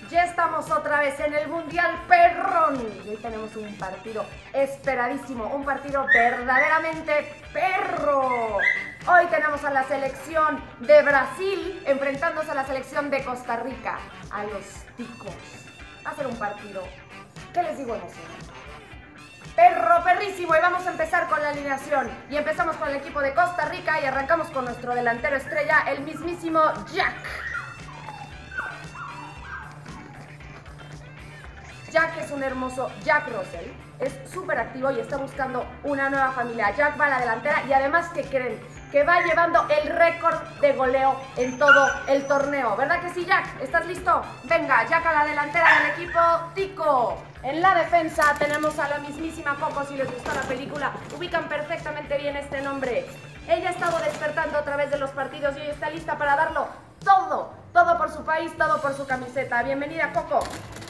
Ya estamos otra vez en el Mundial Perrón y hoy tenemos un partido esperadísimo, un partido verdaderamente perro. Hoy tenemos a la selección de Brasil enfrentándose a la selección de Costa Rica, a los ticos. Va a ser un partido, ¿qué les digo? Emocionante. Perro, perrísimo, y vamos a empezar con la alineación. Y empezamos con el equipo de Costa Rica y arrancamos con nuestro delantero estrella, el mismísimo Jack. Jack es un hermoso Jack Russell, es súper activo y está buscando una nueva familia. Jack va a la delantera y además, ¿qué creen? Que va llevando el récord de goleo en todo el torneo. ¿Verdad que sí, Jack? ¿Estás listo? Venga, Jack a la delantera del equipo tico. En la defensa tenemos a la mismísima Coco. Si les gustó la película, ubican perfectamente bien este nombre. Ella ha estado despertando a través de los partidos y hoy está lista para darlo todo. Todo por su país, todo por su camiseta. Bienvenida, Coco.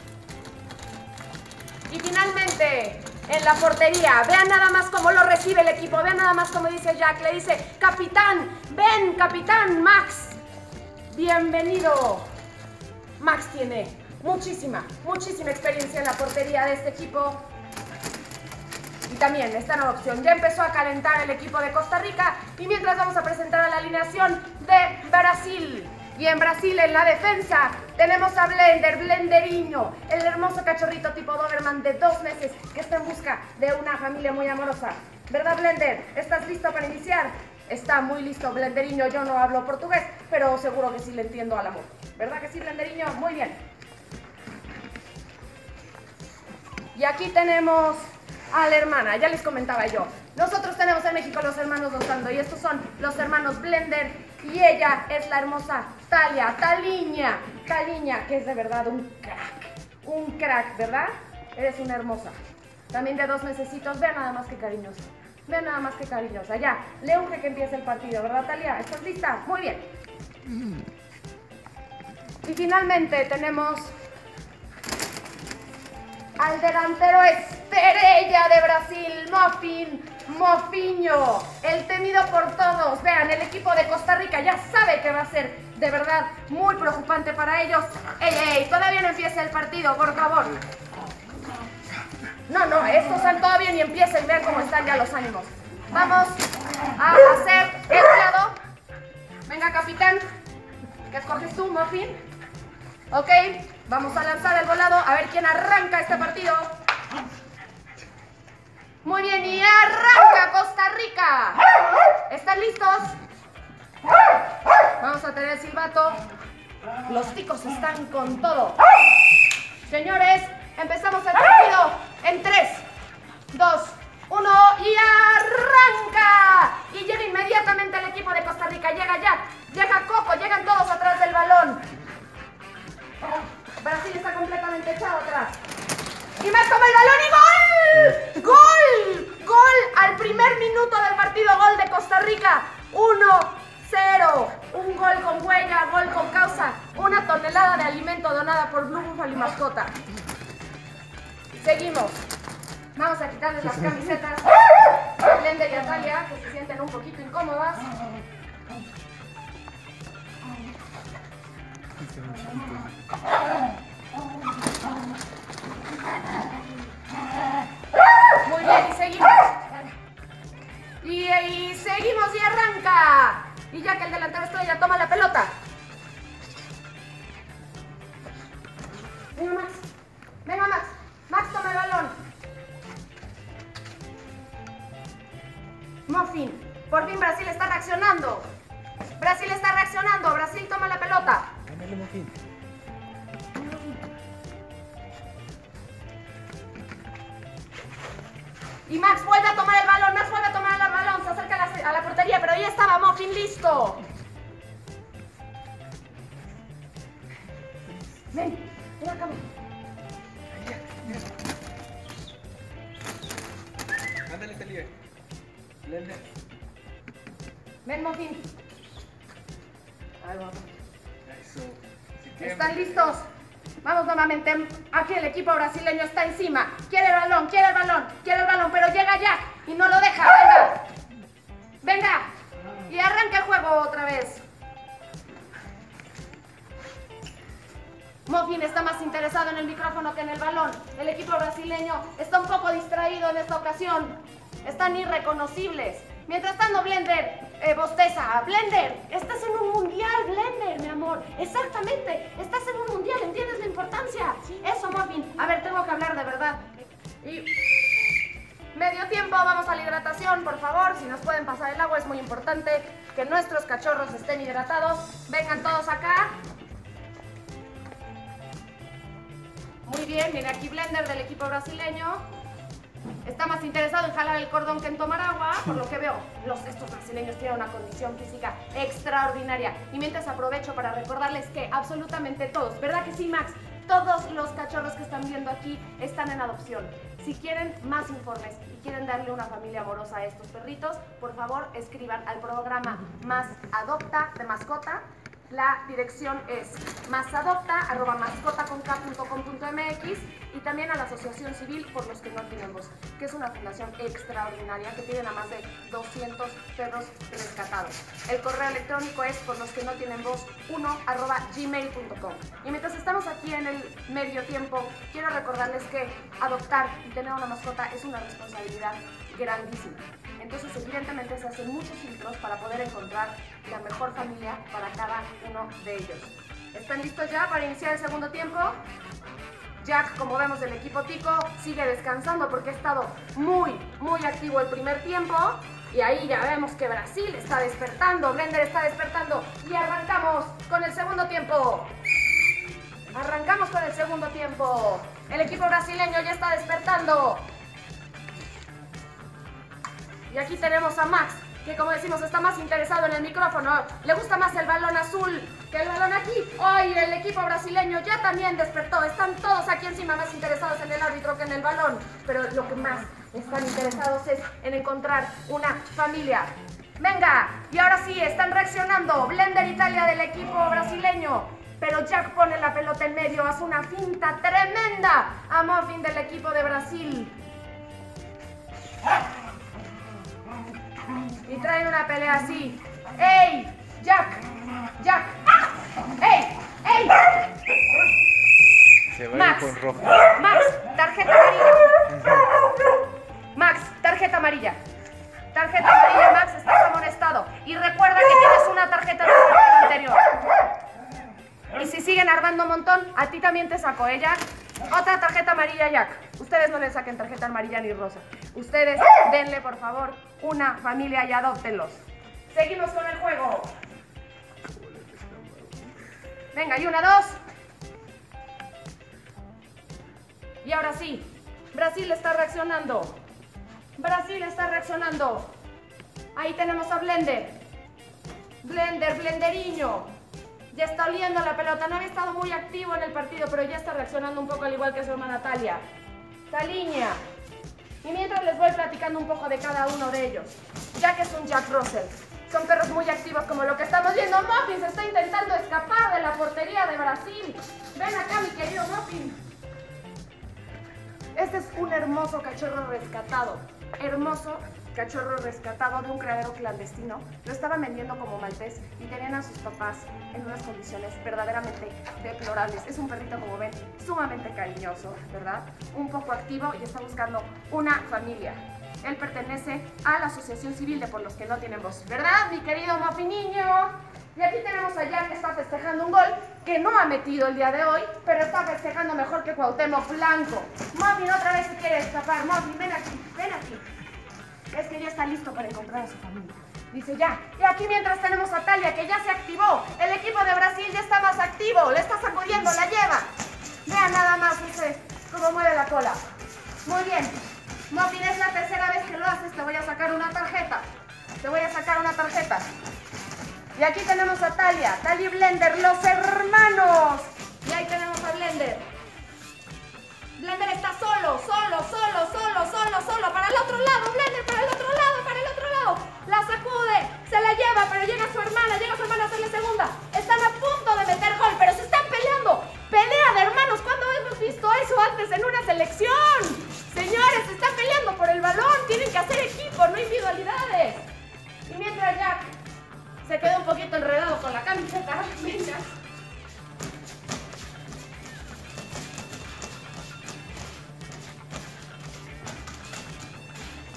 Y finalmente, en la portería, vean nada más cómo lo recibe el equipo, vean nada más cómo dice Jack, le dice, capitán, ven, capitán, Max, bienvenido. Max tiene muchísima experiencia en la portería de este equipo. Y también está en opción, ya empezó a calentar el equipo de Costa Rica y mientras vamos a presentar a la alineación de Brasil. Y en Brasil, en la defensa, tenemos a Blenderiño, el hermoso cachorrito tipo Doberman de 2 meses que está en busca de una familia muy amorosa. ¿Verdad, Blender? ¿Estás listo para iniciar? Está muy listo, Blenderiño. Yo no hablo portugués, pero seguro que sí le entiendo al amor. ¿Verdad que sí, Blenderiño? Muy bien. Y aquí tenemos a la hermana, ya les comentaba yo. Nosotros tenemos en México los hermanos Dosando y estos son los hermanos Blender y ella es la hermosa Talia, Taliña, que es de verdad un crack, ¿verdad? Eres una hermosa. También de 2 mesecitos, vean nada más que cariñosa, vean nada más que cariñosa. Ya, le urge que empiece el partido, ¿verdad, Talia? ¿Estás lista? Muy bien. Y finalmente tenemos al delantero estrella de Brasil, Mofinho, el temido por todos. Vean, el equipo de Costa Rica ya sabe que va a ser de verdad muy preocupante para ellos. ¡Ey! Todavía no empieza el partido, por favor. No, estos todavía ni empiezan, vean cómo están ya los ánimos. Vamos a hacer el volado. Venga, capitán, ¿qué escoges tú, Muffin? Ok, vamos a lanzar el volado, a ver quién arranca este partido. Muy bien, y arranca Costa Rica. ¿Están listos? Vamos a tener el silbato. Los ticos están con todo. Señores, empezamos el partido en 3, 2, 1 y arranca. Y llega inmediatamente el equipo de Costa Rica. Llega Jack, llega Coco, llegan todos atrás del balón. Brasil está completamente echado atrás. Y Max toma el balón y ¡gol! ¡Gol! ¡Gol! Al primer minuto del partido, gol de Costa Rica. 1-0. Un gol con huella, gol con causa. 1 tonelada de alimento donada por Blue Buffalo y mascota. Seguimos. Vamos a quitarles las camisetas a Blender y a Talia, que se sienten un poquito incómodas. Muy bien, y seguimos. Y seguimos y arranca. Y ya que el delantero estrella toma la pelota. Venga, Max. Venga, Max. Max toma el balón. Muffin. Por fin Brasil está reaccionando. Brasil está reaccionando. Brasil toma la pelota. Dale, Muffin. Y Max vuelve a tomar el balón, Max vuelve a tomar el balón, se acerca a la portería, pero ahí estaba Muffin listo. Ven acá. Ándale, Talia. Blender. Ven, Muffin. Ahí vamos. Eso. ¿Están listos? Vamos nuevamente. Aquí el equipo brasileño está encima. Quiere el balón, pero llega Jack y no lo deja. Venga. Y arranca el juego otra vez. Muffin está más interesado brasileño está un poco distraído en esta ocasión. Están irreconocibles. Mientras tanto, Blender bosteza. Blender, estás en un mundial, Blender, mi amor. Exactamente, estás en un mundial, ¿entiendes la importancia? Sí. Eso, Muffin. A ver, tengo que hablar de verdad. Y medio tiempo, vamos a la hidratación, por favor. Si nos pueden pasar el agua, es muy importante que nuestros cachorros estén hidratados. Vengan todos acá. Muy bien, viene aquí Blender del equipo brasileño. Está más interesado en jalar el cordón que en tomar agua, por lo que veo. Estos brasileños tienen una condición física extraordinaria. Y mientras aprovecho para recordarles que absolutamente todos, ¿verdad que sí, Max? Todos los cachorros que están viendo aquí están en adopción. Si quieren más informes y quieren darle una familia amorosa a estos perritos, por favor escriban al programa Más Adopta de mascota. La dirección es masadopta@mascotaconk.com.mx y también a la Asociación Civil por los que no tienen voz, que es una fundación extraordinaria que tienen a más de 200 perros rescatados. El correo electrónico es por los que no tienen voz 1@gmail.com. Y mientras estamos aquí en el medio tiempo, quiero recordarles que adoptar y tener una mascota es una responsabilidad grandísima. Entonces, evidentemente, se hacen muchos filtros para poder encontrar la mejor familia para cada uno de ellos. ¿Están listos ya para iniciar el segundo tiempo? Jack, como vemos del equipo Tico, sigue descansando porque ha estado muy activo el primer tiempo. Y ahí ya vemos que Brasil está despertando, Blender está despertando. Y arrancamos con el segundo tiempo. Arrancamos con el segundo tiempo. El equipo brasileño ya está despertando. Y aquí tenemos a Max, que como decimos está más interesado en el micrófono. Le gusta más el balón azul que el balón aquí. ¡Ay! El equipo brasileño ya también despertó. Están todos aquí encima más interesados en el árbitro que en el balón. Pero lo que más están interesados es en encontrar una familia. ¡Venga! Y ahora sí, están reaccionando. Blender Italia del equipo brasileño. Pero Jack pone la pelota en medio, hace una finta tremenda a Muffin del equipo de Brasil. Y traen una pelea así. ¡Ey! ¡Jack! ¡Jack! ¡Ah! ¡Ey! ¡Ey! Se va Max, con rojo. Max, tarjeta amarilla. Max, tarjeta amarilla. Tarjeta amarilla, Max, estás amonestado. Y recuerda que tienes una tarjeta de la anterior. Y si siguen ardando un montón, a ti también te saco, ¿eh, Jack? Otra tarjeta amarilla, Jack. Ustedes no le saquen tarjeta amarilla ni rosa. Ustedes denle, por favor, una familia y adóptenlos. Seguimos con el juego. Venga, y una, dos. Y ahora sí, Brasil está reaccionando. Brasil está reaccionando. Ahí tenemos a Blender. Blender, Blenderiño. Ya está oliendo la pelota. No había estado muy activo en el partido, pero ya está reaccionando un poco al igual que su hermana Talia. Taliña. Y mientras les voy platicando un poco de cada uno de ellos. Jack es un Jack Russell. Son perros muy activos como lo que estamos viendo. Muffin se está intentando escapar de la portería de Brasil. Ven acá, mi querido Muffin. Este es un hermoso cachorro rescatado. Hermoso cachorro rescatado de un criadero clandestino. Lo estaban vendiendo como maltés y tenían a sus papás en unas condiciones verdaderamente deplorables. Es un perrito, como ven, sumamente cariñoso, ¿verdad? Un poco activo y está buscando una familia. Él pertenece a la Asociación Civil de Por los que no tienen voz, ¿verdad, mi querido Muffin niño? Y aquí tenemos a Jack que está festejando un gol que no ha metido el día de hoy, pero está festejando mejor que Cuauhtémoc Blanco. Muffin otra vez se quiere escapar. Muffin, ven aquí, ven aquí. Es que ya está listo para encontrar a su familia. Dice ya. Y aquí mientras tenemos a Talia, que ya se activó. El equipo de Brasil ya está más activo. Le está sacudiendo, la lleva. Vean nada más cómo mueve la cola. Muy bien. Muffin, es la tercera vez que lo haces. Te voy a sacar una tarjeta. Te voy a sacar una tarjeta. Y aquí tenemos a Talia, Talia y Blender, los hermanos. Y ahí tenemos a Blender. Blender está solo. Para el otro lado, Blender, para el otro lado. La sacude, se la lleva, pero llega su hermana a hacerle segunda. Están a punto de meter gol, pero se están peleando. Pelea de hermanos, ¿cuándo hemos visto eso antes en una selección? Señores, se están peleando por el balón, tienen que hacer equipo, no individualidades. Y mientras Jack se quedó un poquito enredado con la camiseta, venga.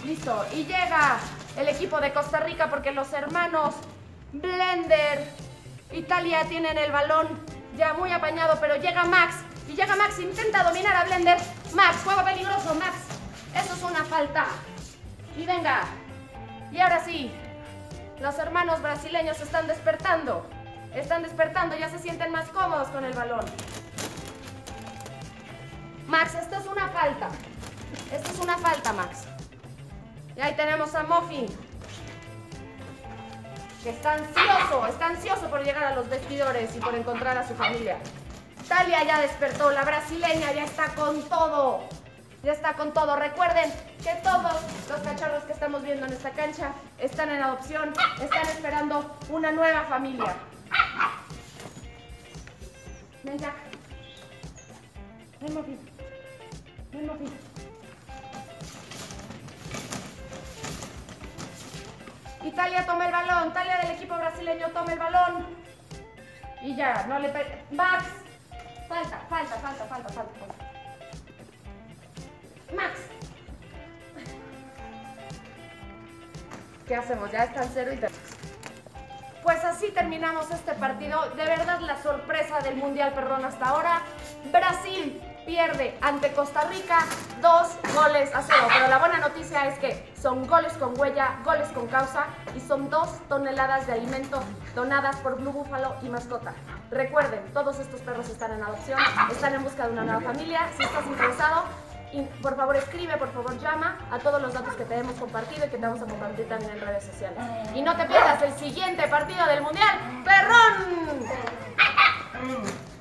Listo. Y llega el equipo de Costa Rica porque los hermanos Blender, Italia tienen el balón ya muy apañado, pero llega Max. Y llega Max, intenta dominar a Blender. Max, juego peligroso, Max. Eso es una falta. Y venga. Y ahora sí, los hermanos brasileños están despertando. Ya se sienten más cómodos con el balón. Max, esto es una falta. Esto es una falta, Max. Y ahí tenemos a Muffin, que está ansioso por llegar a los vestidores y por encontrar a su familia. Talia ya despertó, la brasileña ya está con todo. Recuerden que todos los cachorros que estamos viendo en esta cancha están en adopción, están esperando una nueva familia. Ven, Jack. Ven, Muffin. Italia toma el balón, Talia del equipo brasileño toma el balón. Y ya, no le pegue. Max. Falta. Max. ¿Qué hacemos? Ya están 0-3. Pues así terminamos este partido. De verdad la sorpresa del Mundial, perdón, hasta ahora. Brasil pierde ante Costa Rica 2-0. Pero la buena noticia es que son goles con huella, goles con causa y son 2 toneladas de alimento donadas por Blue Buffalo y mascota. Recuerden, todos estos perros están en adopción, están en busca de una nueva familia. Si estás interesado, por favor escribe, por favor llama a todos los datos que te hemos compartido y que te vamos a compartir también en redes sociales. Y no te pierdas el siguiente partido del Mundial, ¡perrón!